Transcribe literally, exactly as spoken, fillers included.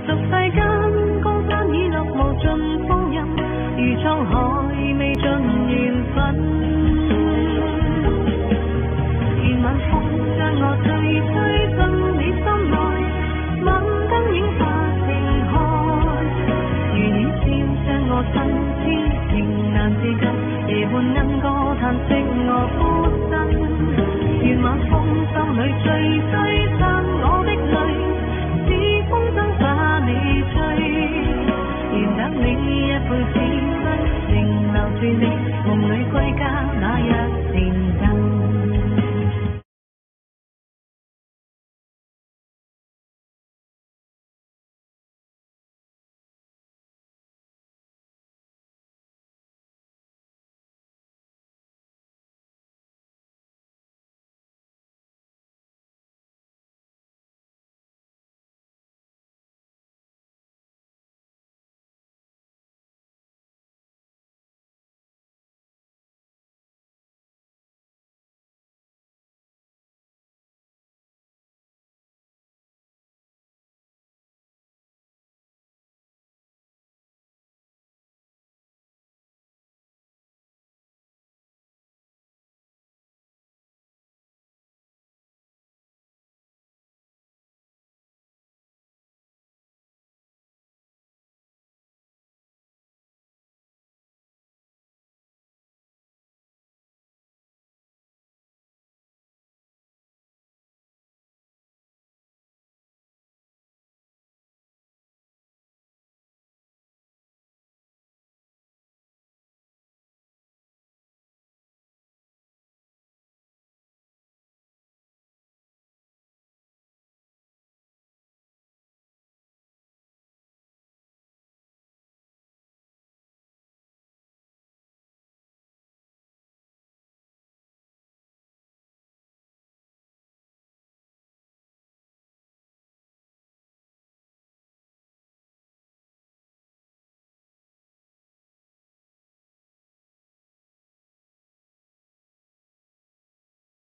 俗世間，江山已落無盡風韻，如滄海未盡緣分。願晚風將我吹吹進你心內，晚燈映發情開，如暖笑將我身痴情難自禁，夜半鶯歌嘆息我孤身。願晚風心裏醉醉。